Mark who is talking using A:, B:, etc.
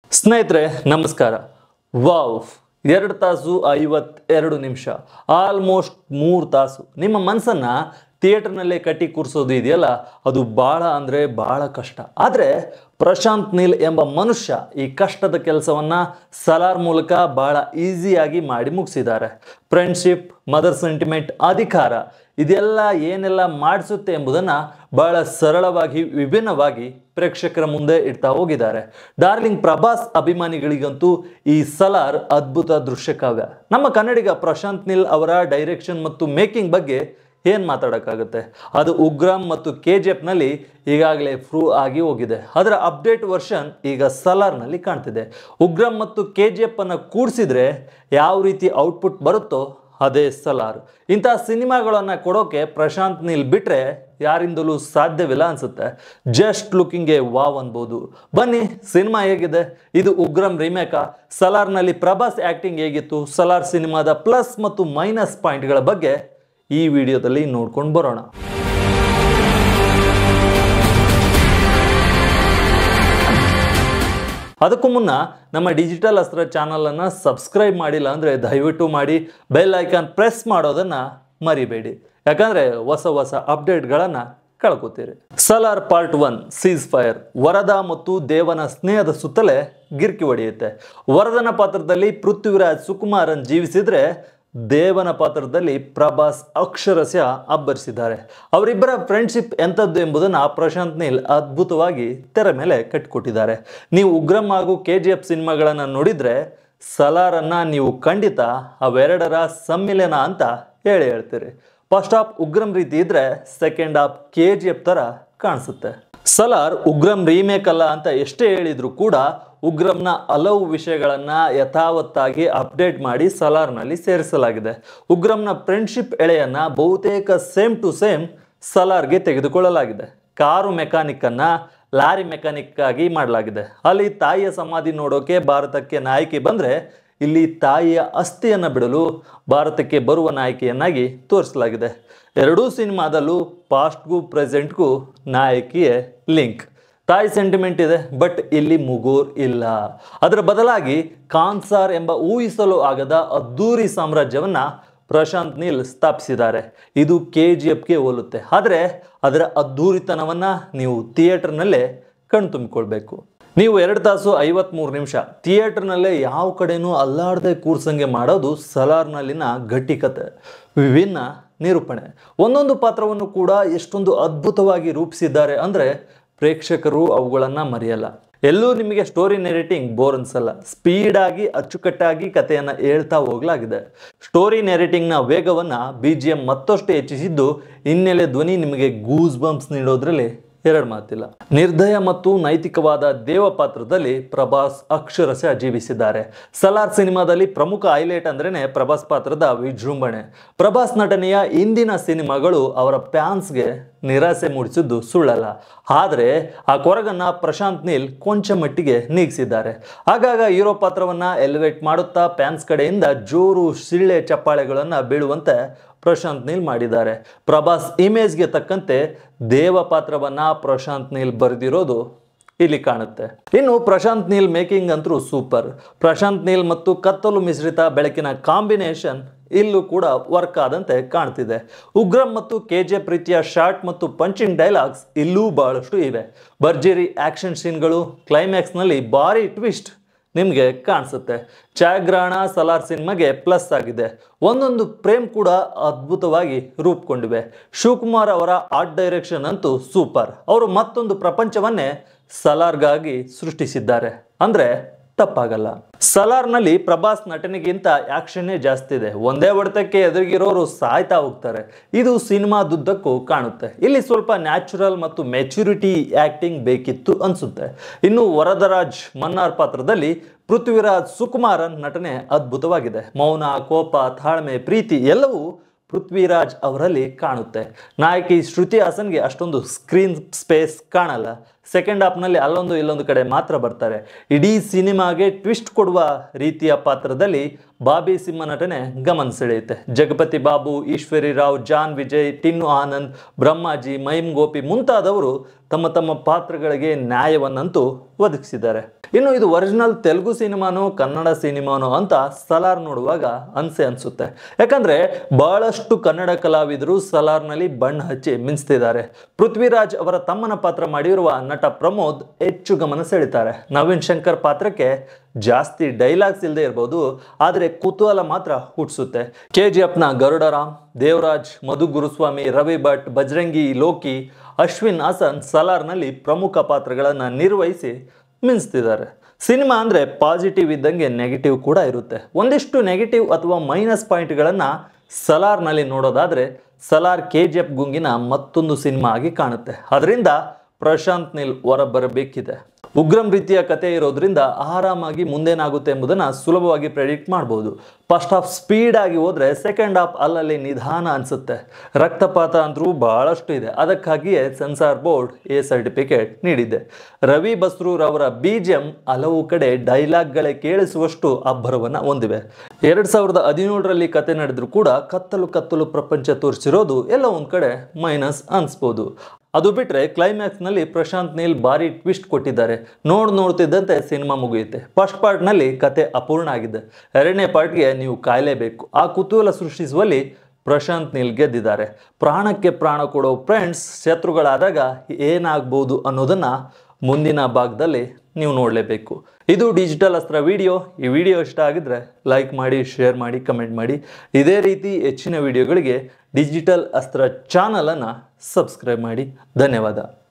A: ಸ್ನೇಹಿತರೆ ನಮಸ್ಕಾರ. ವಾವ್, 2 ತಾಸು 52 ನಿಮಿಷ, ಆಲ್ಮೋಸ್ಟ್ 3 ತಾಸು ನಿಮ್ಮ ಮನಸ್ಸನ್ನ ಥಿಯೇಟರ್ನಲ್ಲೇ ಕಟ್ಟಿ ಕೂರಿಸೋದು ಇದೆಯಲ್ಲ, ಅದು ಬಹಳ ಅಂದರೆ ಬಹಳ ಕಷ್ಟ. ಆದರೆ ಪ್ರಶಾಂತ್ ನೀಲ್ ಎಂಬ ಮನುಷ್ಯ ಈ ಕಷ್ಟದ ಕೆಲಸವನ್ನ ಸಲಾರ್ ಮೂಲಕ ಬಹಳ ಈಸಿಯಾಗಿ ಮಾಡಿ ಮುಗಿಸಿದ್ದಾರೆ. ಫ್ರೆಂಡ್ಶಿಪ್, ಮದರ್ ಸೆಂಟಿಮೆಂಟ್, ಅಧಿಕಾರ ಇದೆಲ್ಲ ಏನೆಲ್ಲ ಮಾಡಿಸುತ್ತೆ ಎಂಬುದನ್ನು ಬಹಳ ಸರಳವಾಗಿ ವಿಭಿನ್ನವಾಗಿ ಪ್ರೇಕ್ಷಕರ ಮುಂದೆ ಇಡ್ತಾ ಹೋಗಿದ್ದಾರೆ. ಡಾರ್ಲಿಂಗ್ ಪ್ರಭಾಸ್ ಅಭಿಮಾನಿಗಳಿಗಂತೂ ಈ ಸಲಾರ್ ಅದ್ಭುತ ದೃಶ್ಯ ಕಾವ್ಯ. ನಮ್ಮ ಕನ್ನಡಿಗ ಪ್ರಶಾಂತ್ ನೀಲ್ ಅವರ ಡೈರೆಕ್ಷನ್ ಮತ್ತು ಮೇಕಿಂಗ್ ಬಗ್ಗೆ ಏನು ಮಾತಾಡೋಕ್ಕಾಗುತ್ತೆ. ಅದು ಉಗ್ರಂ ಮತ್ತು KGF ನಲ್ಲಿ ಈಗಾಗಲೇ ಪ್ರೂವ್ ಆಗಿ ಹೋಗಿದೆ. ಅದರ ಅಪ್ಡೇಟ್ ವರ್ಷನ್ ಈಗ ಸಲಾರ್ನಲ್ಲಿ ಕಾಣ್ತಿದೆ. ಉಗ್ರಂ ಮತ್ತು KGF ಅನ್ನು ಕೂಡಿಸಿದ್ರೆ ಯಾವ ರೀತಿ ಔಟ್ಪುಟ್ ಬರುತ್ತೋ ಅದೇ ಸಲಾರ್. ಇಂತಹ ಸಿನಿಮಾಗಳನ್ನು ಕೊಡೋಕೆ ಪ್ರಶಾಂತ್ ನೀಲ್ ಬಿಟ್ರೆ ಯಾರಿಂದಲೂ ಸಾಧ್ಯವಿಲ್ಲ ಅನ್ಸುತ್ತೆ. ಜಸ್ಟ್ ಲುಕಿಂಗ್ಗೆ ವಾವ್ ಅನ್ಬೋದು. ಬನ್ನಿ, ಸಿನಿಮಾ ಹೇಗಿದೆ? ಇದು ಉಗ್ರಂ ರೀಮೇಕಾ? ಸಲಾರ್ನಲ್ಲಿ ಪ್ರಭಾಸ್ ಆಕ್ಟಿಂಗ್ ಹೇಗಿತ್ತು? ಸಲಾರ್ ಸಿನಿಮಾದ ಪ್ಲಸ್ ಮತ್ತು ಮೈನಸ್ ಪಾಯಿಂಟ್ಗಳ ಬಗ್ಗೆ ಈ ವಿಡಿಯೋದಲ್ಲಿ ನೋಡ್ಕೊಂಡು ಬರೋಣ. ಅದಕ್ಕೂ ಮುನ್ನ ನಮ್ಮ ಡಿಜಿಟಲ್ ಅಸ್ತ್ರ ಚಾನಲನ್ನು ಸಬ್ಸ್ಕ್ರೈಬ್ ಮಾಡಿಲ್ಲ ಅಂದರೆ ದಯವಿಟ್ಟು ಮಾಡಿ, ಬೆಲ್ ಐಕಾನ್ ಪ್ರೆಸ್ ಮಾಡೋದನ್ನು ಮರಿಬೇಡಿ, ಯಾಕಂದರೆ ಹೊಸ ಹೊಸ ಅಪ್ಡೇಟ್ಗಳನ್ನು ಕಳ್ಕೊತೀರಿ. Salaar part 1 ceasefire. Varada ಮತ್ತು ದೇವನ ಸ್ನೇಹದ ಸುತ್ತಲೇ ಗಿರ್ಕಿ ಹೊಡೆಯುತ್ತೆ. ವರದನ ಪಾತ್ರದಲ್ಲಿ ಪೃಥ್ವಿರಾಜ್ ಸುಕುಮಾರನ್ ಜೀವಿಸಿದ್ರೆ, ದೇವನ ಪಾತ್ರದಲ್ಲಿ ಪ್ರಭಾಸ್ ಅಕ್ಷರಶಃ ಅಬ್ಬರಿಸಿದ್ದಾರೆ. ಅವರಿಬ್ಬರ ಫ್ರೆಂಡ್ಶಿಪ್ ಎಂಥದ್ದು ಎಂಬುದನ್ನು ಪ್ರಶಾಂತ್ ನೀಲ್ ಅದ್ಭುತವಾಗಿ ತೆರೆ ಮೇಲೆ ಕಟ್ಟಿಕೊಟ್ಟಿದ್ದಾರೆ. ನೀವು ಉಗ್ರಂ ಹಾಗೂ KGF ಸಿನಿಮಾಗಳನ್ನು ನೋಡಿದರೆ ಸಲಾರನ್ನು ನೀವು ಖಂಡಿತ ಅವೆರಡರ ಸಮ್ಮಿಲನ ಅಂತ ಹೇಳ್ತೀರಿ. ಫಸ್ಟ್ ಹಾಫ್ ಉಗ್ರಂ ರೀತಿ ಇದ್ರೆ ಸೆಕೆಂಡ್ ಹಾಫ್ KGF ಥರ ಕಾಣಿಸುತ್ತೆ. ಸಲಾರ್ ಉಗ್ರಂ ರೀಮೇಕ್ ಅಲ್ಲ ಅಂತ ಎಷ್ಟೇ ಹೇಳಿದ್ರು ಕೂಡ ಉಗ್ರಂನ ಹಲವು ವಿಷಯಗಳನ್ನು ಯಥಾವತ್ತಾಗಿ ಅಪ್ಡೇಟ್ ಮಾಡಿ ಸಲಾರ್ನಲ್ಲಿ ಸೇರಿಸಲಾಗಿದೆ. ಉಗ್ರಂನ ಫ್ರೆಂಡ್ಶಿಪ್ ಎಳೆಯನ್ನು ಬಹುತೇಕ ಸೇಮ್ ಟು ಸೇಮ್ ಸಲಾರ್ಗೆ ತೆಗೆದುಕೊಳ್ಳಲಾಗಿದೆ. ಕಾರು ಮೆಕ್ಯಾನಿಕ್ಕನ್ನು ಲಾರಿ ಮೆಕ್ಯಾನಿಕ್ ಆಗಿ ಮಾಡಲಾಗಿದೆ. ಅಲ್ಲಿ ತಾಯಿಯ ಸಮಾಧಿ ನೋಡೋಕೆ ಭಾರತಕ್ಕೆ ನಾಯಕಿ ಬಂದರೆ, ಇಲ್ಲಿ ತಾಯಿಯ ಅಸ್ಥಿಯನ್ನು ಬಿಡಲು ಭಾರತಕ್ಕೆ ಬರುವ ನಾಯಕಿಯನ್ನಾಗಿ ತೋರಿಸಲಾಗಿದೆ. ಎರಡೂ ಸಿನಿಮಾದಲ್ಲೂ ಪಾಸ್ಟ್ಗೂ ಪ್ರೆಸೆಂಟ್ಗೂ ನಾಯಕಿಯೇ ಲಿಂಕ್. ತಾಯಿ ಸೆಂಟಿಮೆಂಟ್ ಇದೆ, ಬಟ್ ಇಲ್ಲಿ ಮುಗೂರ್ ಇಲ್ಲ. ಅದರ ಬದಲಾಗಿ ಕಾನ್ಸಾರ್ ಎಂಬ ಊಹಿಸಲು ಆಗದ ಅದ್ದೂರಿ ಸಾಮ್ರಾಜ್ಯವನ್ನ ಪ್ರಶಾಂತ್ ನೀಲ್ ಸ್ಥಾಪಿಸಿದ್ದಾರೆ. ಇದು KGFಗೆ ಹೋಲುತ್ತೆ, ಆದರೆ ಅದರ ಅದ್ದೂರಿತನವನ್ನ ನೀವು ಥಿಯೇಟರ್ನಲ್ಲೇ ಕಣ್ತುಂಬಿಕೊಳ್ಬೇಕು. ನೀವು 2 ತಾಸು 53 ನಿಮಿಷ ಥಿಯೇಟರ್ನಲ್ಲೇ ಯಾವ ಕಡೆನೂ ಅಲ್ಲಾಡದೆ ಕೂರ್ಸಂಗೆ ಮಾಡೋದು ಸಲಾರ್ನಲ್ಲಿನ ಗಟ್ಟಿಕತೆ, ವಿಭಿನ್ನ ನಿರೂಪಣೆ. ಒಂದೊಂದು ಪಾತ್ರವನ್ನು ಕೂಡ ಎಷ್ಟೊಂದು ಅದ್ಭುತವಾಗಿ ರೂಪಿಸಿದ್ದಾರೆ ಅಂದರೆ ಪ್ರೇಕ್ಷಕರು ಅವುಗಳನ್ನು ಮರೆಯಲ್ಲ. ಎಲ್ಲೂ ನಿಮಗೆ ಸ್ಟೋರಿ ನೆರೇಟಿಂಗ್ ಬೋರ್ ಅನ್ಸಲ್ಲ. ಸ್ಪೀಡಾಗಿ ಅಚ್ಚುಕಟ್ಟಾಗಿ ಕಥೆಯನ್ನು ಹೇಳ್ತಾ ಹೋಗಲಾಗಿದೆ. ಸ್ಟೋರಿ ನೆರೇಟಿಂಗ್ನ ವೇಗವನ್ನು BGM ಮತ್ತಷ್ಟು ಹೆಚ್ಚಿಸಿದ್ದು ಹಿನ್ನೆಲೆ ಧ್ವನಿ ನಿಮಗೆ ಗೂಸ್ ಬಂಪ್ಸ್ ನೀಡೋದ್ರಲ್ಲಿ ಎರಡು ಮಾತಿಲ್ಲ. ನಿರ್ದಯ ಮತ್ತು ನೈತಿಕವಾದ ದೇವ ಪಾತ್ರದಲ್ಲಿ ಪ್ರಭಾಸ್ ಅಕ್ಷರಶಃ ಜೀವಿಸಿದ್ದಾರೆ. ಸಲಾರ್ ಸಿನಿಮಾದಲ್ಲಿ ಪ್ರಮುಖ ಹೈಲೈಟ್ ಅಂದ್ರೇನೆ ಪ್ರಭಾಸ್ ಪಾತ್ರದ ವಿಜೃಂಭಣೆ. ಪ್ರಭಾಸ್ ನಟನೆಯ ಇಂದಿನ ಸಿನಿಮಾಗಳು ಅವರ ಫ್ಯಾನ್ಸ್ಗೆ ನಿರಾಸೆ ಮೂಡಿಸಿದ್ದು ಸುಳ್ಳಲ್ಲ. ಆದರೆ ಆ ಕೊರಗನ್ನ ಪ್ರಶಾಂತ್ ನೀಲ್ ಕೊಂಚ ಮಟ್ಟಿಗೆ ನೀಗಿಸಿದ್ದಾರೆ. ಆಗಾಗ ಹೀರೋ ಪಾತ್ರವನ್ನ ಎಲಿವೇಟ್ ಮಾಡುತ್ತಾ ಫ್ಯಾನ್ಸ್ ಕಡೆಯಿಂದ ಜೋರು ಸಿಳ್ಳೆ ಚಪ್ಪಾಳೆಗಳನ್ನು ಬೀಳುವಂತೆ ಪ್ರಶಾಂತ್ ನೀಲ್ ಮಾಡಿದ್ದಾರೆ. ಪ್ರಭಾಸ್ ಇಮೇಜ್ಗೆ ತಕ್ಕಂತೆ ದೇವ ಪಾತ್ರವನ್ನ ಪ್ರಶಾಂತ್ ನೀಲ್ ಬರೆದಿರೋದು ಇಲ್ಲಿ ಕಾಣುತ್ತೆ. ಇನ್ನು ಪ್ರಶಾಂತ್ ನೀಲ್ ಮೇಕಿಂಗ್ ಅಂತೂ ಸೂಪರ್. ಪ್ರಶಾಂತ್ ನೀಲ್ ಮತ್ತು ಕತ್ತಲು ಮಿಶ್ರಿತ ಬೆಳಕಿನ ಕಾಂಬಿನೇಷನ್ ಇಲ್ಲೂ ಕೂಡ ವರ್ಕ್ ಆದಂತೆ ಕಾಣ್ತಿದೆ. ಉಗ್ರಂ ಮತ್ತು KGF ರೀತಿಯ ಶಾರ್ಟ್ ಮತ್ತು ಪಂಚಿಂಗ್ ಡೈಲಾಗ್ಸ್ ಇಲ್ಲೂ ಬಹಳಷ್ಟು ಇವೆ. ಭರ್ಜರಿ ಆಕ್ಷನ್ ಸೀನ್ಗಳು, ಕ್ಲೈಮ್ಯಾಕ್ಸ್ನಲ್ಲಿ ಭಾರಿ ಟ್ವಿಸ್ಟ್ ನಿಮಗೆ ಕಾಣಿಸುತ್ತೆ. ಛಾಯಾಗ್ರಹಣ ಸಲಾರ್ ಸಿನಿಮಾಗೆ ಪ್ಲಸ್ ಆಗಿದೆ. ಒಂದೊಂದು ಫ್ರೇಮ್ ಕೂಡ ಅದ್ಭುತವಾಗಿ ರೂಪುಗೊಂಡಿವೆ. ಶಿವಕುಮಾರ್ ಅವರ ಆರ್ಟ್ ಡೈರೆಕ್ಷನ್ ಅಂತೂ ಸೂಪರ್. ಅವರು ಮತ್ತೊಂದು ಪ್ರಪಂಚವನ್ನೇ ಸಲಾರ್ಗಾಗಿ ಸೃಷ್ಟಿಸಿದ್ದಾರೆ ಅಂದ್ರೆ ತಪ್ಪಾಗಲ್ಲ. ಸಲಾರ್ನಲ್ಲಿ ಪ್ರಭಾಸ್ ನಟನೆಗಿಂತ ಆಕ್ಷನ್ನೇ ಜಾಸ್ತಿ ಇದೆ. ಒಂದೇ ಹೊಡೆತಕ್ಕೆ ಎದುರಿಗಿರೋರು ಸಾಯ್ತಾ ಹೋಗ್ತಾರೆ. ಇದು ಸಿನಿಮಾದುದ್ದಕ್ಕೂ ಕಾಣುತ್ತೆ. ಇಲ್ಲಿ ಸ್ವಲ್ಪ ನ್ಯಾಚುರಲ್ ಮತ್ತು ಮೆಚುರಿಟಿ ಆಕ್ಟಿಂಗ್ ಬೇಕಿತ್ತು ಅನ್ಸುತ್ತೆ. ಇನ್ನು ವರದರಾಜ್ ಮನ್ನಾರ್ ಪಾತ್ರದಲ್ಲಿ ಪೃಥ್ವಿರಾಜ್ ಸುಕುಮಾರನ್ ನಟನೆ ಅದ್ಭುತವಾಗಿದೆ. ಮೌನ, ಕೋಪ, ತಾಳ್ಮೆ, ಪ್ರೀತಿ ಎಲ್ಲವೂ ಪೃಥ್ವಿರಾಜ್ ಅವರಲ್ಲಿ ಕಾಣುತ್ತೆ. ನಾಯಕಿ ಶ್ರುತಿ ಹಾಸನ್ಗೆ ಅಷ್ಟೊಂದು ಸ್ಕ್ರೀನ್ ಸ್ಪೇಸ್ ಕಾಣಲ್ಲ. ಸೆಕೆಂಡ್ ಹಾಫ್ನಲ್ಲಿ ಅಲ್ಲೊಂದು ಇಲ್ಲೊಂದು ಕಡೆ ಮಾತ್ರ ಬರ್ತಾರೆ. ಇಡೀ ಸಿನಿಮಾಗೆ ಟ್ವಿಸ್ಟ್ ಕೊಡುವ ರೀತಿಯ ಪಾತ್ರದಲ್ಲಿ ಬಾಬಿ ಸಿಂಹ ನಟನೆ ಗಮನ ಸೆಳೆಯುತ್ತೆ. ಜಗಪತಿ ಬಾಬು, ಈಶ್ವರಿ ರಾವ್, ಜಾನ್ ವಿಜಯ್, ಟಿನ್ನು ಆನಂದ್, ಬ್ರಹ್ಮಾಜಿ, ಮಹಿಮ್ ಗೋಪಿ ಮುಂತಾದವರು ತಮ್ಮ ತಮ್ಮ ಪಾತ್ರಗಳಿಗೆ ನ್ಯಾಯವನ್ನಂತೂ ಒದಗಿಸಿದ್ದಾರೆ. ಇನ್ನು ಇದು ಒರಿಜಿನಲ್ ತೆಲುಗು ಸಿನಿಮಾನೋ ಕನ್ನಡ ಸಿನಿಮಾನೋ ಅಂತ ಸಲಾರ್ ನೋಡುವಾಗ ಅನ್ಸುತ್ತೆ. ಯಾಕಂದ್ರೆ ಬಹಳಷ್ಟು ಕನ್ನಡ ಕಲಾವಿದರು ಸಲಾರ್ನಲ್ಲಿ ಬಣ್ಣ ಹಚ್ಚಿ ಮಿಂಚ್ತಿದ್ದಾರೆ. ಪೃಥ್ವಿರಾಜ್ ಅವರ ತಮ್ಮನ ಪಾತ್ರ ಮಾಡಿರುವ ನಟ ಪ್ರಮೋದ್ ಹೆಚ್ಚು ಗಮನ ಸೆಳೀತಾರೆ. ನವೀನ್ ಶಂಕರ್ ಪಾತ್ರಕ್ಕೆ ಜಾಸ್ತಿ ಡೈಲಾಗ್ಸ್ ಇಲ್ಲದೆ ಇರಬಹುದು, ಆದರೆ ಕುತೂಹಲ ಮಾತ್ರ ಹುಟ್ಟಿಸುತ್ತೆ. KGFನ ಗರುಡರಾಮ್, ದೇವರಾಜ್, ಮಧು ಗುರುಸ್ವಾಮಿ, ರವಿ ಭಟ್, ಬಜರಂಗಿ, ಲೋಕಿ, ಅಶ್ವಿನ್ ಹಾಸನ್ ಸಲಾರ್ನಲ್ಲಿ ಪ್ರಮುಖ ಪಾತ್ರಗಳನ್ನು ನಿರ್ವಹಿಸಿ ಮಿಂಚ್ತಿದ್ದಾರೆ. ಸಿನಿಮಾ ಅಂದರೆ ಪಾಸಿಟಿವ್ ಇದ್ದಂಗೆ ನೆಗೆಟಿವ್ ಕೂಡ ಇರುತ್ತೆ. ಒಂದಿಷ್ಟು ನೆಗೆಟಿವ್ ಅಥವಾ ಮೈನಸ್ ಪಾಯಿಂಟ್ಗಳನ್ನು ಸಲಾರ್ನಲ್ಲಿ ನೋಡೋದಾದರೆ ಸಲಾರ್ KGF ಗುಂಗಿನ ಮತ್ತೊಂದು ಸಿನಿಮಾ ಆಗಿ ಕಾಣುತ್ತೆ. ಅದರಿಂದ ಪ್ರಶಾಂತ್ ನೀಲ್ ಹೊರಬರಬೇಕಿದೆ. ಉಗ್ರಂ ರೀತಿಯ ಕತೆ ಇರೋದ್ರಿಂದ ಆರಾಮಾಗಿ ಮುಂದೇನಾಗುತ್ತೆ ಎಂಬುದನ್ನು ಸುಲಭವಾಗಿ ಪ್ರೆಡಿಕ್ಟ್ ಮಾಡಬಹುದು. ಫಸ್ಟ್ ಹಾಫ್ ಸ್ಪೀಡ್ ಆಗಿ ಹೋದ್ರೆ ಸೆಕೆಂಡ್ ಹಾಫ್ ಅಲ್ಲಲ್ಲಿ ನಿಧಾನ ಅನ್ಸುತ್ತೆ. ರಕ್ತಪಾತ ಅಂತೂ ಬಹಳಷ್ಟು ಇದೆ. ಅದಕ್ಕಾಗಿಯೇ ಸೆನ್ಸಾರ್ ಬೋರ್ಡ್ A ಸರ್ಟಿಫಿಕೇಟ್ ನೀಡಿದೆ. ರವಿ ಬಸ್ರೂರ್ ಅವರ BGM ಹಲವು ಕಡೆ ಡೈಲಾಗ್ಗಳೇ ಕೇಳಿಸುವಷ್ಟು ಅಬ್ಬರವನ್ನು ಹೊಂದಿವೆ. 2017ರಲ್ಲಿ ಕತೆ ನಡೆದರೂ ಕೂಡ ಕತ್ತಲು ಪ್ರಪಂಚ ತೋರಿಸಿರೋದು ಎಲ್ಲ ಒಂದ್ ಕಡೆ ಮೈನಸ್ ಅನ್ಸ್ಬೋದು. ಅದು ಬಿಟ್ರೆ ಕ್ಲೈಮ್ಯಾಕ್ಸ್ ನಲ್ಲಿ ಪ್ರಶಾಂತ್ ನೀಲ್ ಭಾರಿ ಟ್ವಿಸ್ಟ್ ಕೊಟ್ಟಿದ್ದಾರೆ. ನೋಡ್ತಿದ್ದಂತೆ ಸಿನಿಮಾ ಮುಗಿಯುತ್ತೆ. ಫಸ್ಟ್ ಪಾರ್ಟ್ ನಲ್ಲಿ ಕತೆ ಅಪೂರ್ಣ ಆಗಿದೆ. ಎರಡನೇ ಪಾರ್ಟ್ಗೆ ನೀವು ಕಾಯಲೇಬೇಕು. ಆ ಕುತೂಹಲ ಸೃಷ್ಟಿಸುವಲ್ಲಿ ಪ್ರಶಾಂತ್ ನೀಲ್ ಗೆದ್ದಿದ್ದಾರೆ. ಪ್ರಾಣಕ್ಕೆ ಪ್ರಾಣ ಕೊಡೋ ಫ್ರೆಂಡ್ಸ್ ಶತ್ರುಗಳಾದಾಗ ಏನಾಗ್ಬೋದು ಅನ್ನೋದನ್ನ ಮುಂದಿನ ಭಾಗದಲ್ಲಿ ನೀವು ನೋಡಲೇಬೇಕು. ಇದು ಡಿಜಿಟಲ್ ಅಸ್ತ್ರ ವಿಡಿಯೋ. ಈ ವಿಡಿಯೋ ಇಷ್ಟ ಆಗಿದ್ರೆ ಲೈಕ್ ಮಾಡಿ, ಶೇರ್ ಮಾಡಿ, ಕಮೆಂಟ್ ಮಾಡಿ. ಇದೇ ರೀತಿ ಹೆಚ್ಚಿನ ವಿಡಿಯೋಗಳಿಗೆ ಡಿಜಿಟಲ್ ಅಸ್ತ್ರ ಚಾನಲನ್ನು ಸಬ್ಸ್ಕ್ರೈಬ್ ಮಾಡಿ. ಧನ್ಯವಾದ.